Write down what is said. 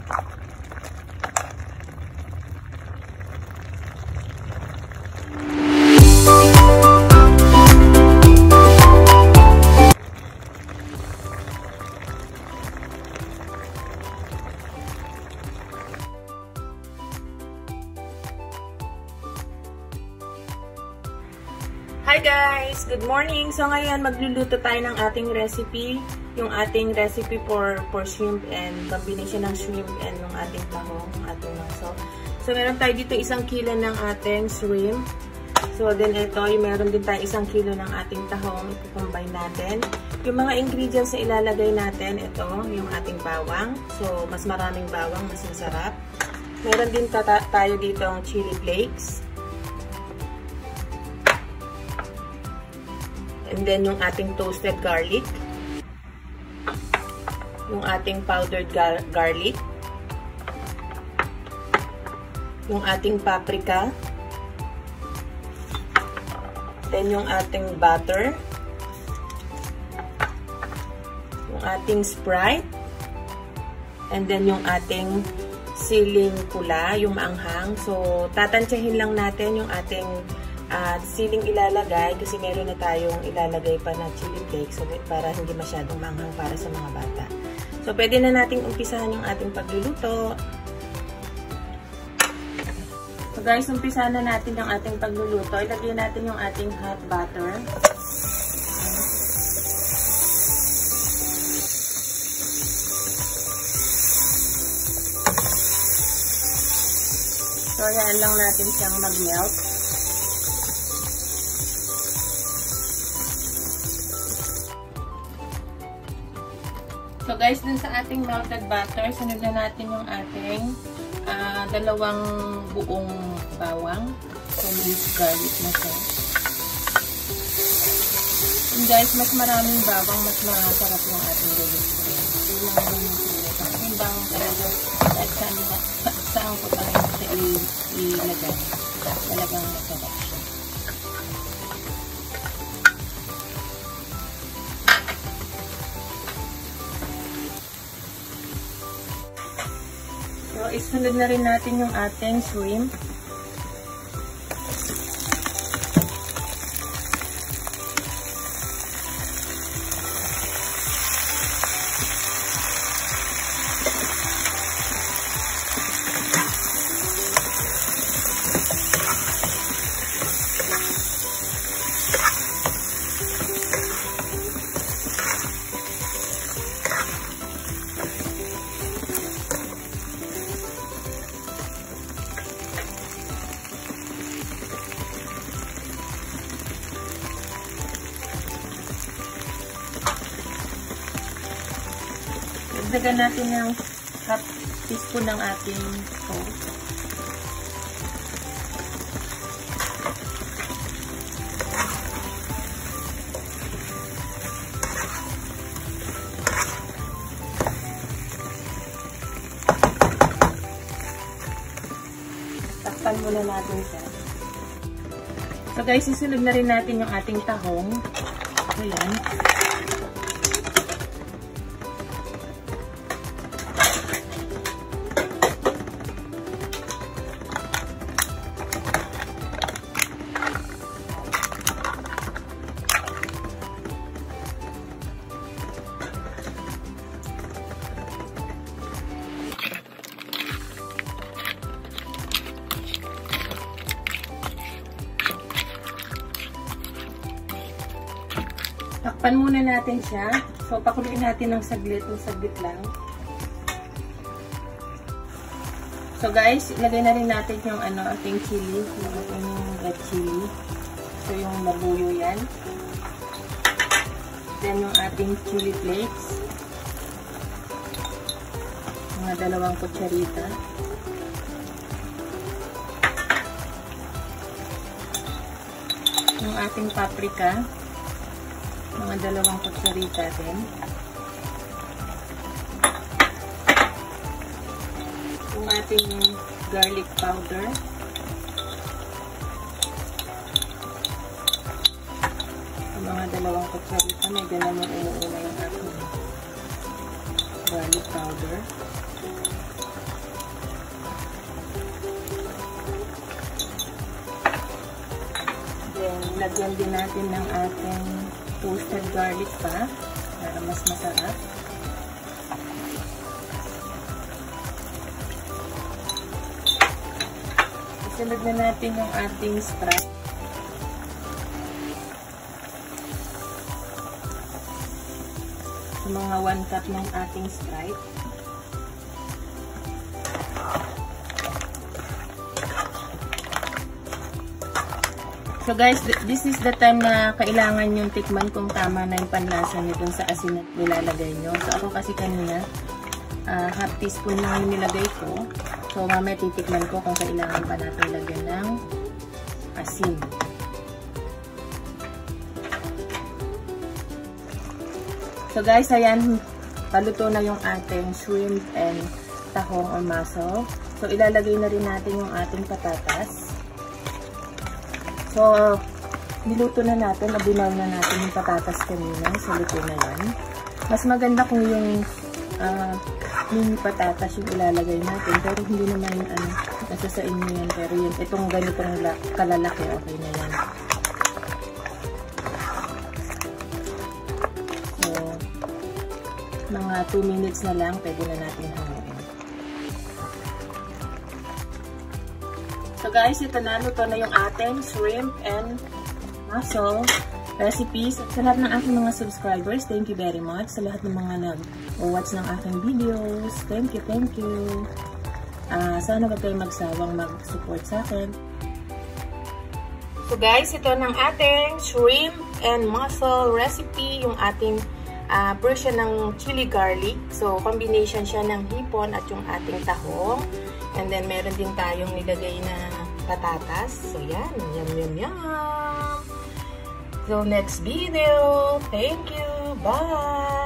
Hi guys! Good morning! So ngayon magluluto tayo ng ating recipe. Yung ating recipe for shrimp and combination ng shrimp and ng ating tahong, ating langso. So meron tayo dito 1 kilo ng ating shrimp. So then ito, meron din tayo 1 kilo ng ating tahong. I-combine natin. Yung mga ingredients na ilalagay natin, ito, yung ating bawang. So mas maraming bawang, mas masarap. Meron din tayo dito ang chili flakes. And then, yung ating toasted garlic. Yung ating powdered garlic. Yung ating paprika. Then, yung ating butter. Yung ating Sprite. And then, yung ating siling pula, yung maanghang. So, tatansyahin lang natin yung ating siling ilalagay kasi meron na tayong ilalagay pa na chili flakes so, para hindi masyadong manghang para sa mga bata. So, pwede na nating umpisahan yung ating pagluluto. So, guys, umpisahan na natin yung ating pagluluto. Ilagay natin yung ating hot butter. So, yan lang natin siyang mag-melt. So guys, dun sa ating melted butter, sunod na natin yung ating 2 buong bawang. So, minced garlic na siya. And guys, mas maraming bawang, mas masarap yung ating luluto. Yung mga luluto. Timbang talaga at saan ko talaga siya ilagay. Talagang masarap siya. So, isunod na rin natin yung ating shrimp. Dagdagan natin ng half teaspoon ng ating salt. Takpan muna natin siya. So guys, isunod na rin natin yung ating tahong. Ayan. Takpan muna natin siya. So, pakuluin natin ng saglit lang. So, guys, ilagay na rin natin yung ating chili, yung ating red chili. So, yung labuyo yan. Then, yung ating chili flakes. Mga 2 kutsarita. Yung ating paprika. Mga 2 kutsarita din. Yung ating garlic powder. Yung mga 2 kutsarita. Medyo naman umuuna yung ating garlic powder. lagyan din natin ng ating toasted garlic pa para mas masarap. Isunod na natin yung ating Sprite. So, mga 1 cup ng ating Sprite. So guys, this is the time na kailangan yung tikman kung tama na yung panlasa nyo dun sa asin na nilalagay nyo. So ako kasi kanina, half teaspoon lang yung nilagay ko. So mamaya titikman ko kung kailangan pa natin lagyan ng asin. So guys, ayan, paluto na yung ating shrimp and tahong or mussel. So ilalagay na rin natin yung ating patatas. So, niluto na natin, nabinaw na natin yung patatas kanina. So, luto na yan. Mas maganda kung yung mini patatas yung ilalagay natin. Pero hindi naman yung nasa sa inyo yan. Pero yun, itong ganitong kalalaki, okay na yan. So, mga 2 minutes na lang, pwede na natin hanguin. So guys, ito na, luto na yung ating shrimp and mussel recipes. Sa lahat ng aking mga subscribers, thank you very much. Sa lahat ng mga nag-watch ng aking videos, thank you, thank you. Sana wag kayo magsawang mag-support sa akin. So guys, ito ng ating shrimp and mussel recipe, yung ating version ng chili garlic. So, combination siya ng hipon at yung ating tahong. And then, meron din tayong nilagay na patatas. So, yan. Yum, yum, yum. So, next video. Thank you. Bye!